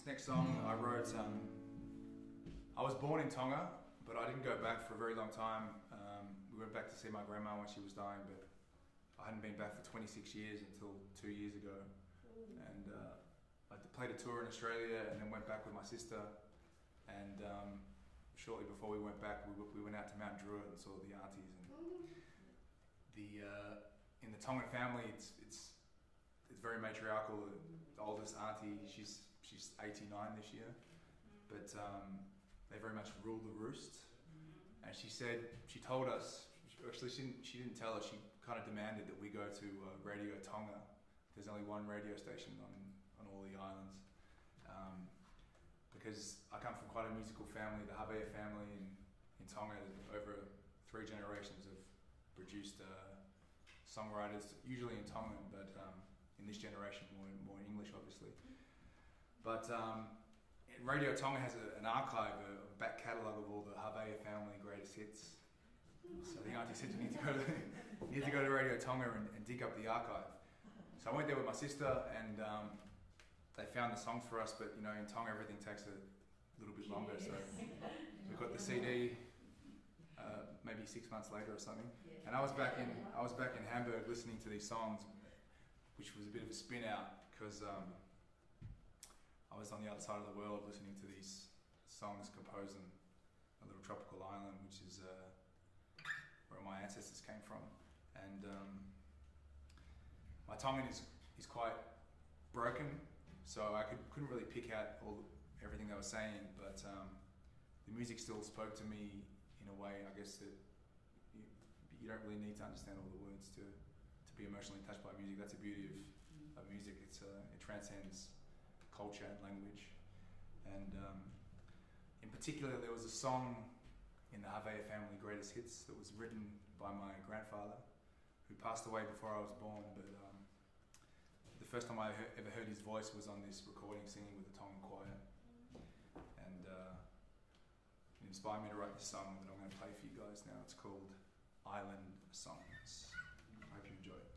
This next song I wrote, I was born in Tonga, but I didn't go back for a very long time. We went back to see my grandma when she was dying, but I hadn't been back for 26 years until 2 years ago. And I played a tour in Australia and then went back with my sister. And shortly before we went back, we went out to Mount Druitt and saw the aunties. And in the Tongan family, it's very matriarchal. The oldest auntie, she's 89 this year, but they very much rule the roost. And she told us, actually she didn't tell us, she kind of demanded that we go to Radio Tonga. There's only one radio station on all the islands. Because I come from quite a musical family, the Havea family in Tonga, over 3 generations have produced songwriters, usually in Tongan, but in this generation more in English, obviously. But Radio Tonga has an archive, a back catalogue of all the Havea family greatest hits. So the auntie said, you need to go to Radio Tonga and dig up the archive. So I went there with my sister, and they found the songs for us, but you know, in Tonga everything takes a little bit longer, so we got the CD maybe 6 months later or something. And I was back in Hamburg listening to these songs, which was a bit of a spin out because I was on the other side of the world listening to these songs composed in a little tropical island, which is where my ancestors came from. And my Tongan is quite broken, so I couldn't really pick out everything they were saying, but the music still spoke to me in a way, I guess, that you don't really need to understand all the words to be emotionally touched by music. That's the beauty of music. It transcends culture and language. And in particular, there was a song in the Havea family greatest hits that was written by my grandfather, who passed away before I was born, but the first time I ever heard his voice was on this recording singing with the Tongan choir. And it inspired me to write this song that I'm going to play for you guys now. It's called Island Songs. I hope you enjoy it.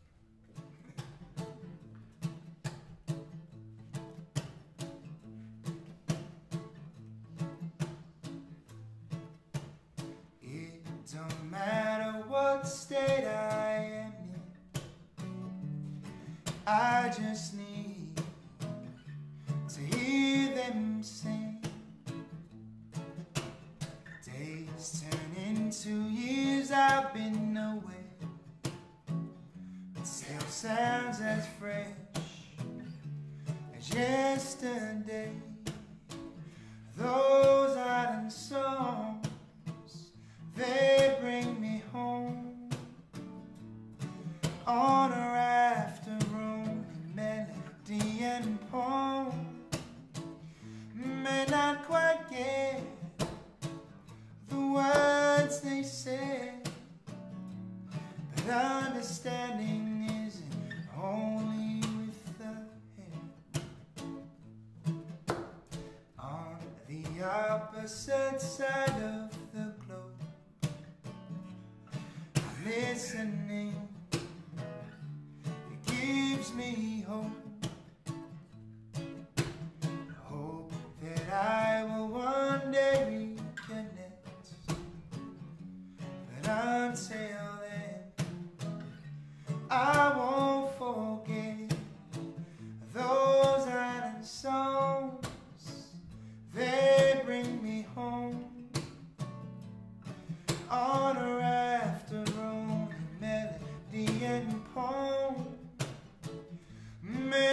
It don't matter what state I am in, I just need to hear them sing. Days turn into years I've been away, but still sounds as fresh as yesterday. Those island songs, they bring me home on a raft of rolling melody and poem. May not quite get the words they say, but understanding isn't only with the head. On the opposite side of the globe, listening, it gives me hope. Hope that I will one day reconnect, but until then, I won't forget those island songs. They bring me home on a raft of rolling melody and poem.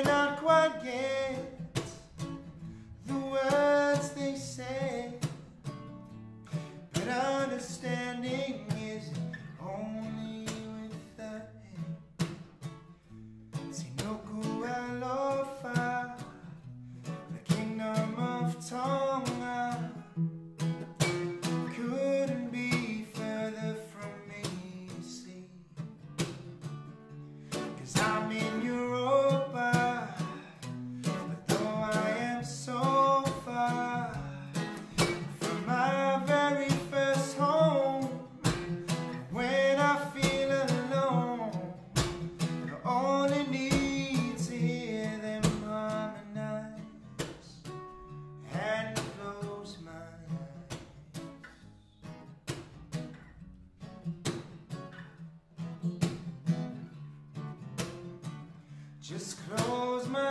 Just close my